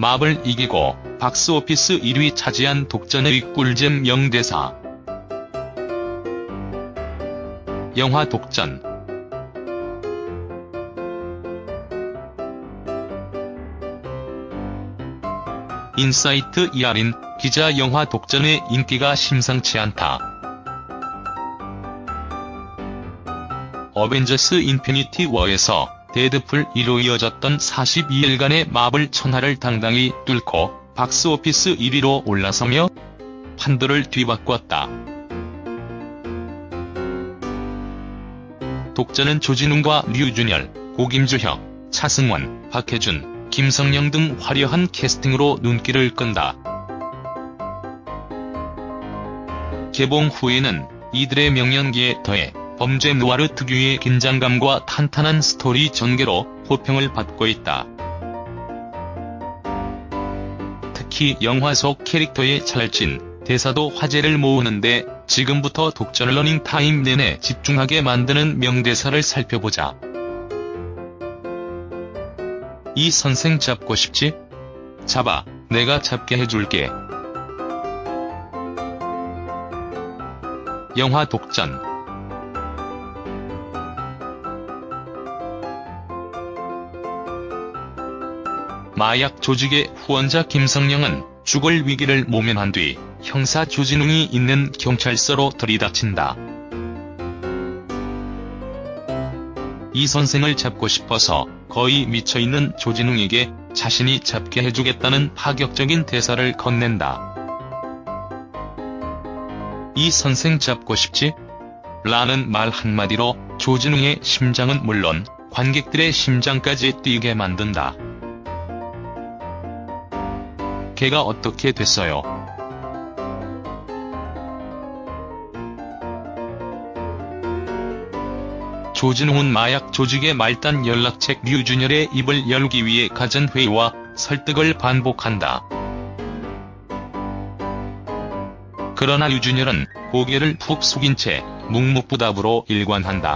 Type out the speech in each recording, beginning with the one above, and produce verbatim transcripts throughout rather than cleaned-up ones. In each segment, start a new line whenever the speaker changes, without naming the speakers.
맙을 이기고 박스오피스 일 위 차지한 독전의 꿀잼 명대사. 영화 독전. 인사이트 이하린 기자, 영화 독전의 인기가 심상치 않다. 어벤져스 인피니티 워에서 데드풀 이로 이어졌던 사십이 일간의 맙을 천하를 당당히 뚫고 박스오피스 일 위로 올라서며 판도를 뒤바꿨다. 독전은 조진웅과 류준열, 고김주혁, 차승원, 박해준, 김성령 등 화려한 캐스팅으로 눈길을 끈다. 개봉 후에는 이들의 명연기에 더해 범죄 누아르 특유의 긴장감과 탄탄한 스토리 전개로 호평을 받고 있다. 특히 영화 속 캐릭터의 찰진 대사도 화제를 모으는데 지금부터 독전 러닝타임 내내 집중하게 만드는 명대사를 살펴보자. 이 선생 잡고 싶지? 잡아, 내가 잡게 해줄게. 영화 독전. 마약 조직의 후원자 김성령은 죽을 위기를 모면한 뒤 형사 조진웅이 있는 경찰서로 들이닥친다. 이 선생을 잡고 싶어서 거의 미쳐있는 조진웅에게 자신이 잡게 해주겠다는 파격적인 대사를 건넨다. 이 선생 잡고 싶지? 라는 말 한마디로 조진웅의 심장은 물론 관객들의 심장까지 뛰게 만든다. 걔가 어떻게 됐어요? 조진웅은 마약 조직의 말단 연락책 류준열의 입을 열기 위해 가진 회의와 설득을 반복한다. 그러나 류준열은 고개를 푹 숙인 채 묵묵부답으로 일관한다.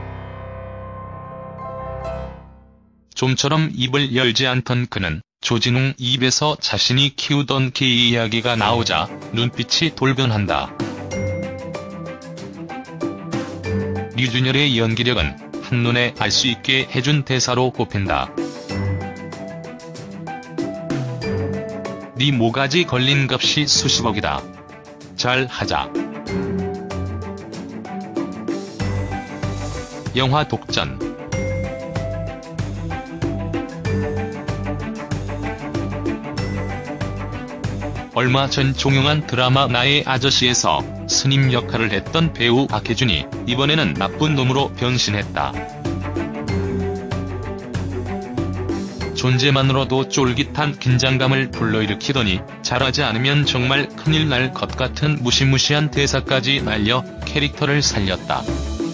좀처럼 입을 열지 않던 그는 조진웅 입에서 자신이 키우던 개 이야기가 나오자 눈빛이 돌변한다. 류준열의 연기력은 한눈에 알 수 있게 해준 대사로 꼽힌다. 네 모가지 걸린 값이 수십억이다. 잘 하자. 영화 독전. 얼마 전 종영한 드라마 나의 아저씨에서 스님 역할을 했던 배우 박해준이 이번에는 나쁜 놈으로 변신했다. 존재만으로도 쫄깃한 긴장감을 불러일으키더니 잘하지 않으면 정말 큰일 날 것 같은 무시무시한 대사까지 날려 캐릭터를 살렸다.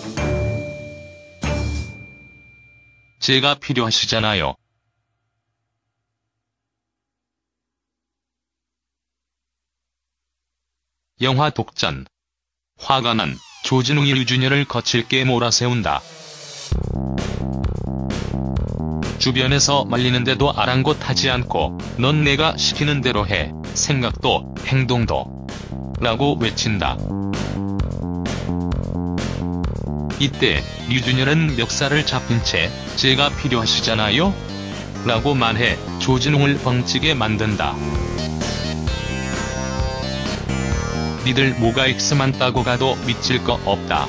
제가 필요하시잖아요. 영화 독전. 화가 난 조진웅이 류준열을 거칠게 몰아세운다. 주변에서 말리는데도 아랑곳하지 않고 넌 내가 시키는 대로 해, 생각도 행동도 라고 외친다. 이때 류준열은 멱살을 잡힌 채 제가 필요하시잖아요? 라고 말해 조진웅을 벙찌게 만든다. 니들 뭐가 X만 따고 가도 미칠 거 없다.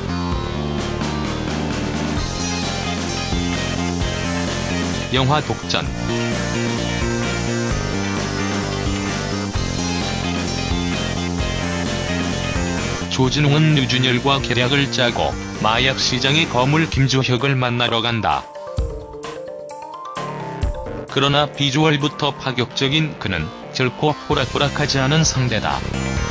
영화 독전. 조진웅은 류준열과 계략을 짜고 마약 시장의 거물 김주혁을 만나러 간다. 그러나 비주얼부터 파격적인 그는 결코 호락호락하지 않은 상대다.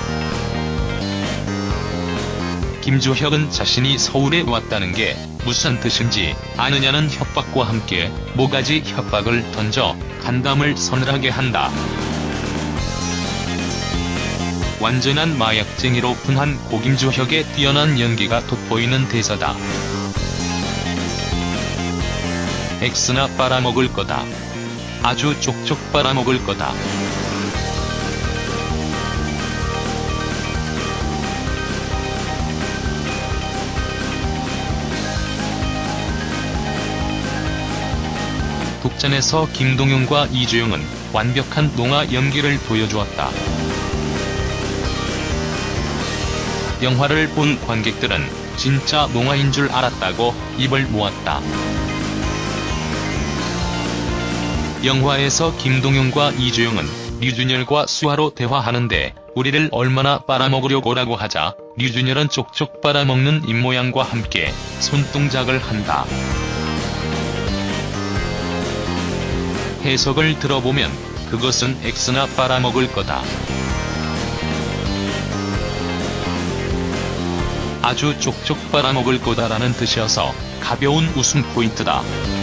김주혁은 자신이 서울에 왔다는 게 무슨 뜻인지 아느냐는 협박과 함께 모가지 협박을 던져 간담을 서늘하게 한다. 완전한 마약쟁이로 분한 고김주혁의 뛰어난 연기가 돋보이는 대사다. X나 빨아먹을 거다. 아주 쪽쪽 빨아먹을 거다. 독전에서 김동윤과 이주영은 완벽한 농아 연기를 보여주었다. 영화를 본 관객들은 진짜 농아인 줄 알았다고 입을 모았다. 영화에서 김동윤과 이주영은 류준열과 수아로 대화하는데 우리를 얼마나 빨아먹으려고라고 하자 류준열은 쪽쪽 빨아먹는 입모양과 함께 손동작을 한다. 해석을 들어보면 그것은 X나 빨아먹을 거다. 아주 쪽쪽 빨아먹을 거다라는 뜻이어서 가벼운 웃음 포인트다.